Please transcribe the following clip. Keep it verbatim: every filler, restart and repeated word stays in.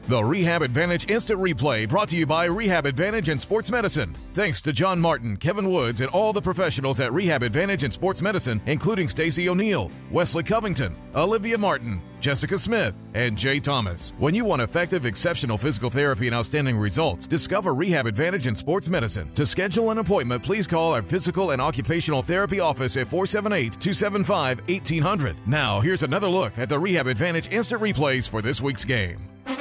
The Rehab Advantage Instant Replay brought to you by Rehab Advantage and Sports Medicine. Thanks to John Martin, Kevin Woods, and all the professionals at Rehab Advantage and Sports Medicine, including Stacey O'Neill, Wesley Covington, Olivia Martin, Jessica Smith, and Jay Thomas. When you want effective, exceptional physical therapy and outstanding results, discover Rehab Advantage and Sports Medicine. To schedule an appointment, please call our Physical and Occupational Therapy office at four seven eight, two seven five, one eight zero zero. Now, here's another look at the Rehab Advantage Instant Replays for this week's game.